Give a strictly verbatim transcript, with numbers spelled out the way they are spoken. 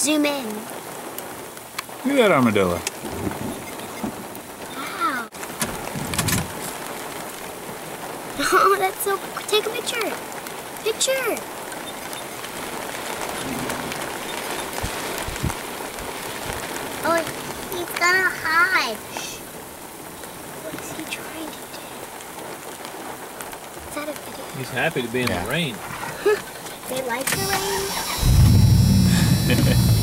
Zoom in. Look at that armadillo. Wow. Oh, that's so cool. Take a picture. Picture. Oh, he's gonna hide. What is he trying to do? Is that a video? He's happy to be in Yeah. the rain. They like the rain?